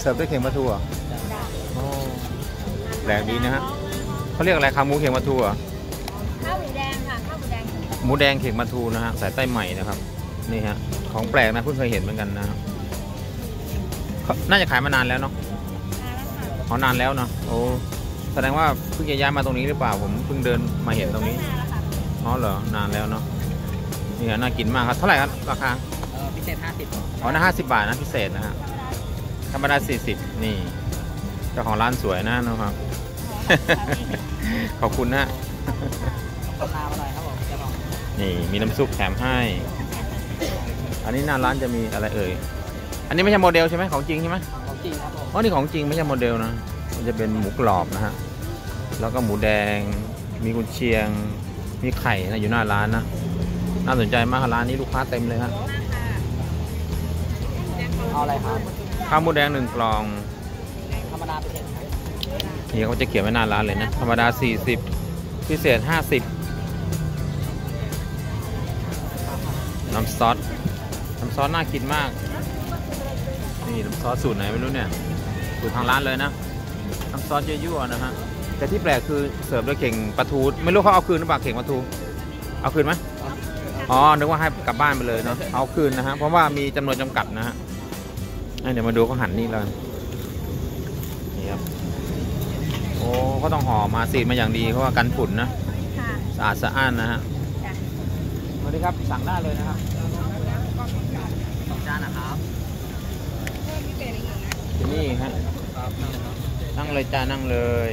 สิร์ฟด้วยเข่งปลาทูอ่ะโอ้แปลกดีนะฮะเขาเรียกอะไรขาหมูเข่งปลาทูอ่ะข้าวหมูแดงค่ะข้าวหมูแดงหมูแดงเข่งปลาทูนะฮะใส่ไต้ใหม่นะครับนี่ฮะของแปลกนะเพิ่งเคยเห็นเหมือนกันนะครับน่าจะขายมานานแล้วเนาะอ๋อนานแล้วเนาะโอ้แสดงว่าเพิ่งจะย้ายมาตรงนี้หรือเปล่าผมเพิ่งเดินมาเห็นตรงนี้อ๋อเหรอนานแล้วเนาะนี่น่ากินมากครับเท่าไหร่ครับราคาพิเศษ50 อ๋อนะ50 บาทนะพิเศษนะฮะธรรมดา40นี่เจ้าของร้านสวยนะครับขอบคุณนะราคาอร่อยครับผมจะบอกนี่มีน้ำซุปแถมให้อันนี้หน้าร้านจะมีอะไรเอ่ยอันนี้ไม่ใช่โมเดลใช่ไหมของจริงใช่ไหมของจริงครับผมอ๋อนี่ของจริงไม่ใช่โมเดลนะมันจะเป็นหมูกรอบนะฮะแล้วก็หมูแดงมีกุนเชียงมีไข่นะอยู่หน้าร้านนะน่าสนใจมากร้านนี้ลูกค้าเต็มเลยฮะเอาอะไรครับข้าวหมูแดง1 กล่องธรรมดาพิเศษนี่เขาจะเขียนไว้หน้าร้านเลยนะธรรมดา40พิเศษ50น้ำซอสน่ากินมากนี่น้ำซอสสูตรไหนไม่รู้เนี่ยสูตรทางร้านเลยนะน้ำซอสยั่วๆนะฮะแต่ที่แปลกคือเสิร์ฟด้วยเข่งปลาทูไม่รู้เขาเอาคืนหรือเปล่าเข่งปลาทูเอาคืนไหมอ๋อนึกว่าให้กลับบ้านไปเลยเนาะเอาคืนนะฮะเพราะว่ามีจำนวนจำกัดนะฮะเดี๋ยวมาดูเขาหั่นนี่เลยนี่ครับโอ้เขาต้องห่อมาซีดมาอย่างดีเพราะว่ากันฝุ่นนะสะอาดสะอ้านนะฮะสวัสดีครับสั่งได้เลยนะครับ 2 จานนะครับที่นี่ฮะนั่งเลยจ้านั่งเลย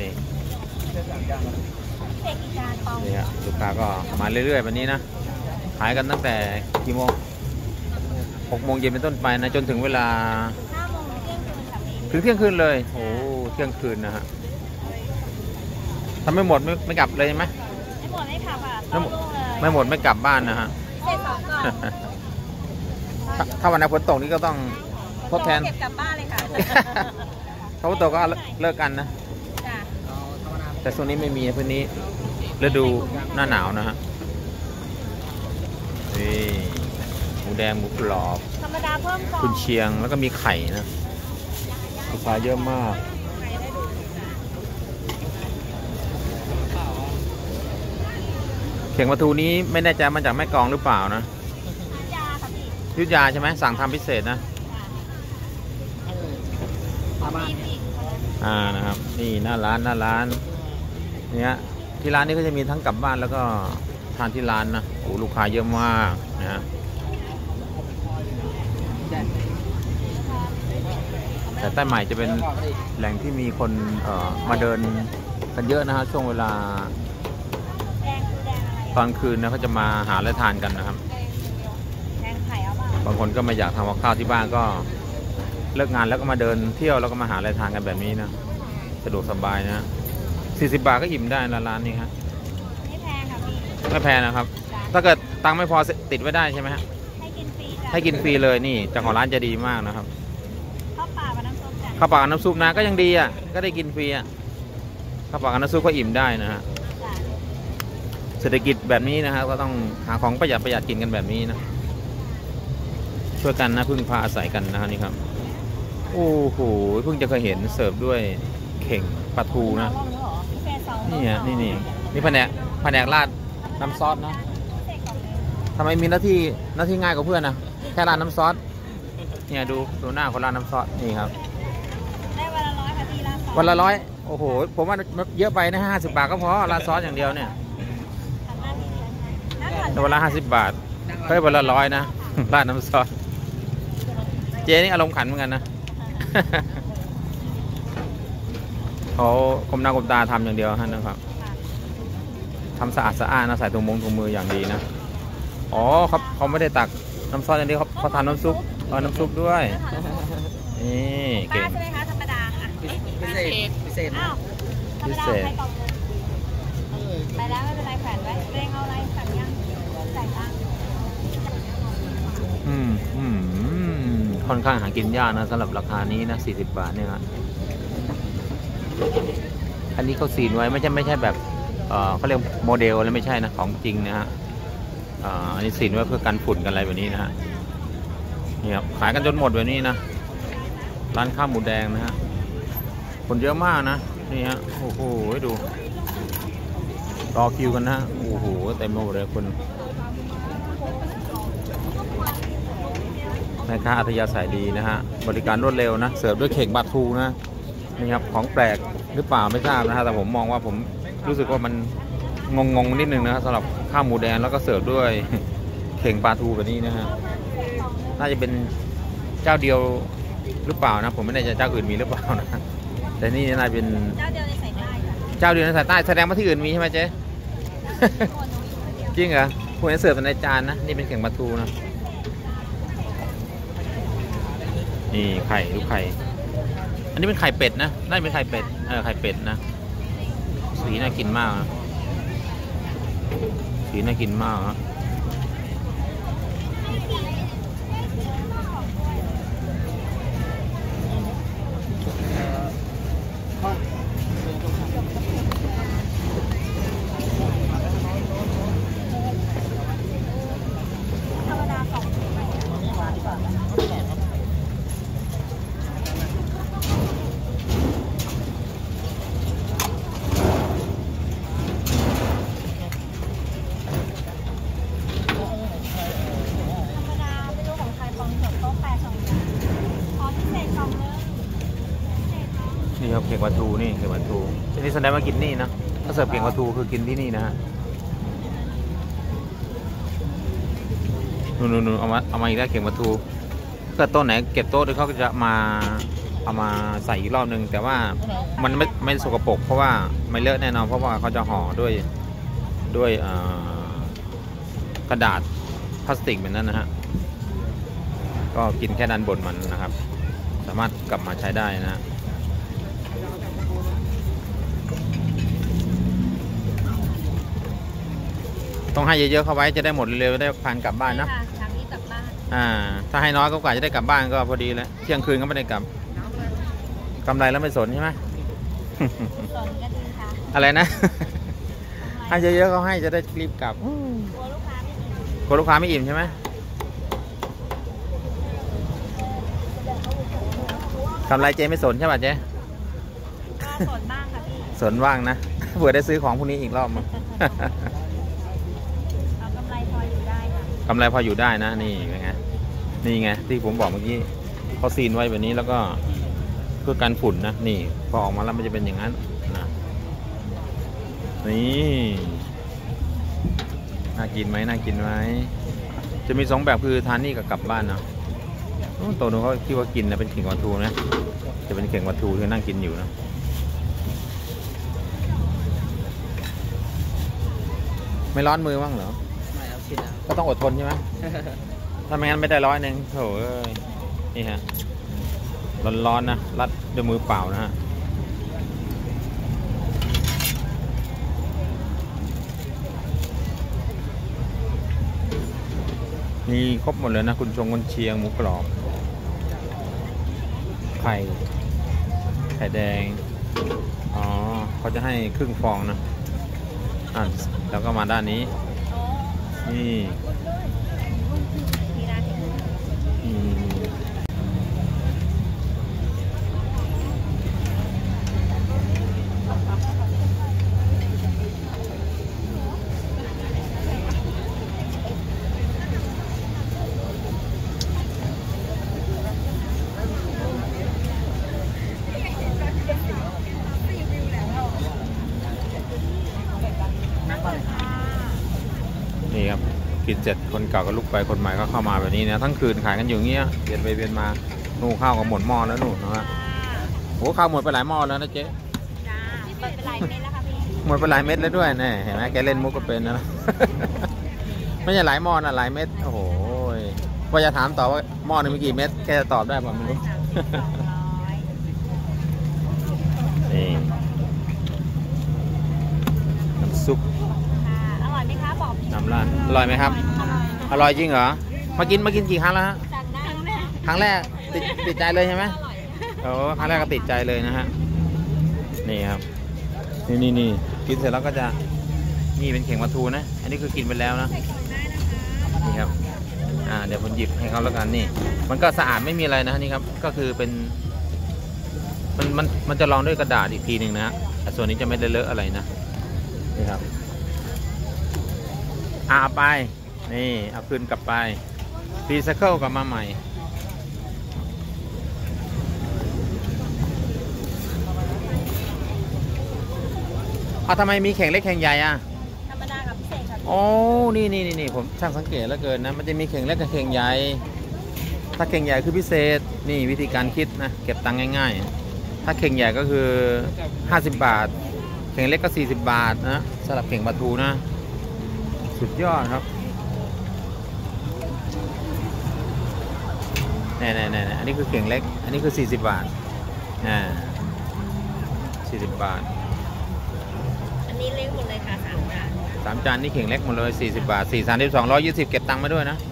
นี่ฮะลูกค้าก็มาเรื่อยๆวันนี้นะขายกันตั้งแต่กี่โมง6 โมงเย็นเป็นต้นไปนะจนถึงเวลาถึงเที่ยงคืนเลยโอ้เที่ยงคืนนะฮะถ้าไม่หมดไม่กลับเลยใช่ไหมไม่หมดไม่กลับค่ะไม่หมดไม่กลับบ้านนะฮะถ้าวันไหนฝนตกนี่ก็ต้องทดแทนเก็บกลับบ้านเลยค่ะถ้าฝนตกก็เลิกกันนะแต่ช่วงนี้ไม่มีพื้นนี้ฤดูหน้าหนาวนะฮะนี่หมูแดงหมูกรอบธรรมดาเพิ่มกุนเชียงแล้วก็มีไข่นะลูกค้าเยอะมากเข่งปลาทูนี้ไม่แน่ใจมาจากแม่กลองหรือเปล่านะยุทธยาใช่ไหมสั่งทำพิเศษนะนะครับนี่หน้าร้านเนี่ยที่ร้านนี้ก็จะมีทั้งกลับบ้านแล้วก็ทานที่ร้านนะโอ้ลูกค้าเยอะมากนะฮะแต่ใต้ใหม่จะเป็นแหล่งที่มีคนมาเดินกันเยอะนะฮะช่วงเวลาตอนคืนนะเขาจะมาหาและทานกันนะครับบางคนก็ไม่อยากทำกับข้าวที่บ้านก็เลิกงานแล้วก็มาเดินเที่ยวแล้วก็มาหาอะไรทานกันแบบนี้นะสะดวกสบายนะ40 บาทก็อิ่มได้ร้านนี้ครับไม่แพงค่ะพี่ไม่แพงนะครับถ้าเกิดตังค์ไม่พอติดไว้ได้ใช่ไหมฮะให้กินฟรีเลยนี่เจ้าของร้านจะดีมากนะครับข้าวเปล่ากับน้ำซุปข้าวเปล่ากับน้ำซุปนะก็ยังดีอ่ะก็ได้กินฟรีอ่ะข้าวเปล่ากับน้ำซุปก็อิ่มได้นะฮะเศรษฐกิจแบบนี้นะครับก็ต้องหาของประหยัดกินกันแบบนี้นะช่วยกันนะพึ่งพาอาศัยกันนะครับนี่ครับโอ้โหเพิ่งจะเคยเห็นเสิร์ฟด้วยเข่งปลาทูนะนี่แผนกราดน้ำซอสนะทำไมมีหน้าที่ง่ายกว่าเพื่อนนะแค่ราดน้ำซอสเนี่ยดูหน้าคนราดน้ำซอสนี่ครับได้วันละ100ค่ะพี่ราดซอสวันละ100โอ้โหผมว่าเยอะไปนะ50 บาทก็พอราดซอสอย่างเดียวเนี่ยวันละ50 บาทเฮ้ยวันละ100นะราดน้ำซอสเจ๊นี่อารมณ์ขันเหมือนกันนะเขาก้มหน้าก้มตาทำอย่างเดียวนะครับทำสะอาดนะใส่ถุงมืออย่างดีนะอ๋อเขาไม่ได้ตักน้ำซอสอย่างเดียวเขาทำน้ำซุปน้ำซุปด้วยนี่เก่งใช่ไหมคะธรรมดาค่ะพิเศษอ้าวพิเศษไปแล้วไม่เป็นไรแขวนไว้เร่งเอาอะไรสั่งยังจ่ายตังค์ค่อนข้างหากินยากนะสำหรับราคานี้นะ40 บาทเนี่ยครับอันนี้เขาซีนไว้ไม่ใช่แบบเขาเรียกโมเดลแล้วไม่ใช่นะของจริงนะฮะอันนี้ซีนไว้เพื่อกันฝุ่นกันอะไรแบบนี้นะฮะนี่ครับขายกันจนหมดแบบนี้นะร้านข้าวหมูแดงนะฮะคนเยอะมากนะนี่ฮะโอ้โหดูรอคิวกันนะโอ้โหเต็มไปหมดเลยคนแม่ค้าอัธยาศัยดีนะฮะบริการรวดเร็วนะเสิร์ฟด้วยเข่งปลาทูนะนี่ครับของแปลกหรือเปล่าไม่ทราบนะฮะแต่ผมมองว่าผมรู้สึกว่ามันงงนิดนึงนะสำหรับข้าวหมูแดงแล้วก็เสิร์ฟด้วยเข่งปลาทูแบบนี้นะฮะน่าจะเป็นเจ้าเดียวหรือเปล่านะผมไม่แน่ใจเจ้าอื่นมีหรือเปล่านะแต่นี่น่าเป็นเจ้าเดียวในสายใต้ค่ะเจ้าเดียวในสายใต้แสดงว่าที่อื่นมีใช่ไหมเจ๊ จริงเหรอคุณเสิร์ฟในจานนะนี่เป็นเข่งปลาทูนะนี่ไข่ลูกไข่อันนี้เป็นไข่เป็ดนะได้เป็นไข่เป็ดไข่เป็ดนะสีน่ากินมากนะสีน่ากินมากนะนี่ครับเข่งปลาทูนี่เข่งปลาทูทีนี้แสดงว่ากินนี่นะถ้าเสิร์ฟเข่งปลาทูคือกินที่นี่นะฮะนู่นเอามาอีกแล้วเข่งปลาทูเกิดโต๊ะไหนเก็บโต๊ะเดี๋ยวเขาก็จะมาเอามาใส่อีกรอบนึงแต่ว่ามันไม่สกปรกเพราะว่าไม่เลอะแน่นอนเพราะว่าเขาจะห่อด้วยกระดาษพลาสติกแบบนั้นนะฮะก็กินแค่ด้านบนมันนะครับสามารถกลับมาใช้ได้นะต้องให้เยอะๆเข้าไว้จะได้หมดเร็วๆได้พานกลับบ้านนะทางนี้กลับบ้านถ้าให้น้อยก็กว่าจะได้กลับบ้านก็พอดีแล้วเที่ยงคืนก็ไม่ได้กลับกำไรแล้วไม่สนใช่ไหมสนก็ดีค่ะอะไรนะให้เยอะๆเขาให้จะได้รีบกลับกลัวลูกค้าไม่อิ่มใช่ไหมกำไรเจ๊ไม่สนใช่ป่ะเจ๊สนบ้างค่ะพี่สนว่างนะเผื่อได้ซื้อของพวกนี้อีกรอบมั้งกำไรพออยู่ได้ค่ะกำไรพออยู่ได้นะนี่เป็นไงนี่ไงที่ผมบอกเมื่อกี้เขาซีนไว้แบบนี้แล้วก็เพื่อกันฝุ่นนะนี่พอออกมาแล้วมันจะเป็นอย่างนั้นนะนี่น่ากินไหมน่ากินไหมจะมี2แบบคือทานนี่กับกลับบ้านนะตัวนู้นเขาคิดว่ากินนะเป็นเข่งปลาทูนะจะเป็นเข่งปลาทูที่นั่งกินอยู่นะไม่ร้อนมือบ้างเหรอไม่เอาชินแล้วก็ต้องอดทนใช่ไหม ถ้าไม่งั้นไม่ได้100โถ่เอ้ยนี่ฮะร้อนๆนะรัดด้วยมือเปล่านะฮะมีครบหมดเลยนะคุณชงกุนเชียงหมูกรอบไข่แดงอ๋อเขาจะให้ครึ่งฟองนะแล้วก็มาด้านนี้นี่นี่ครับกินเสร็จคนเก่าก็ลุกไปคนใหม่ก็เข้ามาแบบนี้นะทั้งคืนขายกันอยู่เงี้ยเปลี่ยนไปเปลี่ยนมานู่ข้าวก็หมดหม้อแล้วนู่นนะฮะโอ้ข้าวหมดไปหลายหม้อแล้วนะเจ๊จ้าหมดไปหลายเม็ดแล้วค่ะพี่หมดไปหลายเม็ดแล้วด้วยเนี่ยเห็นไหมแกเล่นมุกก็เป็นนะ ไม่ใช่หลายหม้อนะหลายเม็ดโอ้โหว่าจะถามต่อว่าหม้อนึงมีกี่เม็ดแกจะตอบได้ป่ะไม่รู้นี่น้ำซุปอร่อยไหมคะบอกน้ำราดอร่อยไหมครับอร่อยจริงเหรอมากินกี่ครั้งแล้วฮะครั้งแรกติดใจเลยใช่ไหมโอ้ครั้งแรกก็ติดใจเลยนะฮะนี่ครับนี่กินเสร็จแล้วก็จะนี่เป็นเข่งปลาทูนะอันนี้คือกินไปแล้วนะนี่ครับเดี๋ยวผมหยิบให้เขาแล้วกันนี่มันก็สะอาดไม่มีอะไรนะนี่ครับก็คือเป็นมันจะรองด้วยกระดาษอีกทีหนึ่งนะแต่ส่วนนี้จะไม่ได้เลอะอะไรนะนี่ครับเอาไปนี่เอาคืนกลับไปรีไซเคิลกลับมาใหม่เอาทำไมมีแข่งเล็กแข่งใหญ่อะธรรมดากับพิเศษครับโอ้นี่ผมช่างสังเกตแล้วเกินนะมันจะมีแข่งเล็กกับแข่งใหญ่ถ้าแข่งใหญ่คือพิเศษนี่วิธีการคิดนะเก็บตังค์ง่ายๆถ้าแข่งใหญ่ก็คือ50 บาทแข่งเล็กก็40 บาทนะสำหรับแข่งปลาทูนะสุดยอดครับนี่อันนี้คือแข่งเล็กอันนี้คือ40 บาท40 บาทอันนี้เล็กหมดเลยค่ะ3 จาน 3 จานนี่แข่งเล็กหมดเลย40 บาท4 3 2 120เก็บตังค์มาด้วยนะ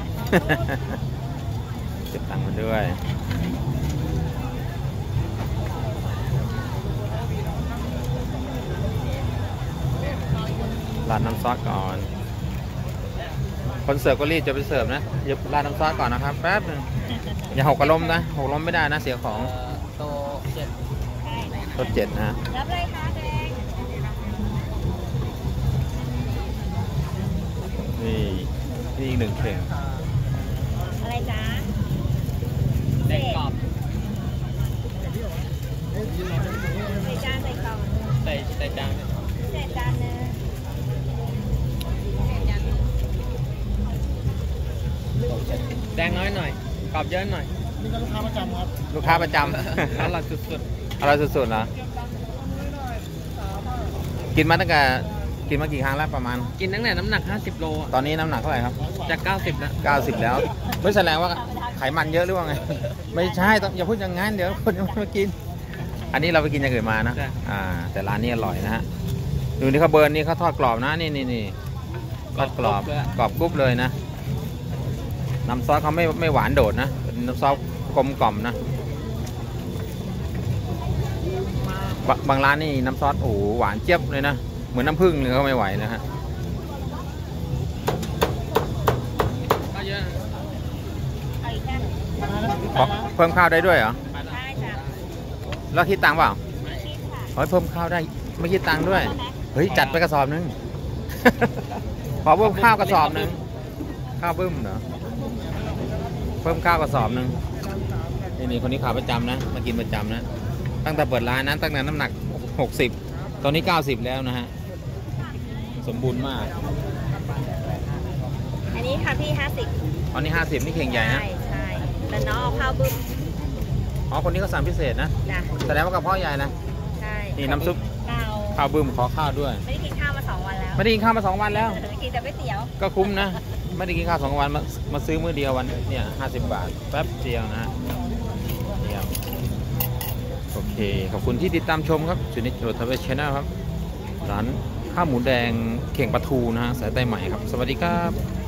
เก็บตังค์มาด้วยราดน้ำซอสก่อนคนเสิร์ฟก็รีบจะไปเสิร์ฟนะอย่าราดน้ำซอสก่อนนะครับแป๊บนึงอย่าหกกระล้มนะหกล้มไม่ได้นะเสียของโต7 รถ7นะรับเลยค่ะแดงนี่อีก1 เข่งอะไรจ๊ะแดงกรอบใส่จานใส่กล่องใส่จานใส่จานนึงแดงน้อยหน่อยกรอบเยอะหน่อยนี่ก็ลูกค้าประจำครับลูกค้าประจำอร่อยสุดอร่อยสุดๆนะกินมาตั้งแต่กินมากี่ครั้งแล้วประมาณกินตั้งแต่น้ำหนัก50 โลตอนนี้น้ำหนักเท่าไหร่ครับจาก90แล้ว 90แล้วไม่แสดงว่าไขมันเยอะหรือว่าไงไม่ใช่ต้องอย่าพูดอย่างนั้นเดี๋ยวคนจะมากินอันนี้เราไปกินอย่างอื่นมานะแต่ร้านนี้อร่อยนะฮะดูนี่เขาเบิร์นนี่เขาทอดกรอบนะนี่ทอดกรอบกรอบกรุบเลยนะน้ำซอสเขาไม่หวานโดดนะเป็นน้ำซอสกลมกล่อมนะบางร้านนี่น้ำซอสโอ้หวานเจี๊ยบเลยนะเหมือนน้ำผึ้งเลยก็ไม่ไหวนะฮะก็เยอะเพิ่มข้าวได้ด้วยเหรอใช่จ้ะแล้วคิดตังค์เปล่าไม่คิดค่ะเพิ่มข้าวได้ไม่คิดตังค์ด้วยเฮ้ยจัดไปกระสอบนึง ขอเพิ่มข้าวกระสอบนึงข้าวบึ้มเหรอเพิ่มข้าวกระสอบนึงนี่คนนี้ขาประจำนะมากินประจำนะตั้งแต่เปิดร้านนั้นตั้งแต่น้ำหนัก60ตอนนี้90แล้วนะฮะสมบูรณ์มากอันนี้ค่ะพี่50 ตอนนี้50นี่เข่งใหญ่นะใช่แต่น้องเอาข้าวบึ้มคนนี้ก็สั่งพิเศษนะแสดงว่ากระเพาะใหญ่นะใช่นี่น้ำซุปข้าวบึ้มขอข้าวด้วยไม่ได้กินข้าวมา2 วันแล้วไม่ได้กินข้าวมา2 วันแล้วกินแต่ก๋วยเตี๋ยวก็คุ้มนะไม่ได้กินข้าว2 วันมาซื้อมื้อเดียววันเนี่ย50 บาทแป๊บเดียวนะนี่ครับโอเคขอบคุณที่ติดตามชมครับชนิดโรทเวชแชนแนลครับร้านข้าวหมูแดงเข่งปลาทูนะฮะสายใต้ใหม่ครับสวัสดีครับ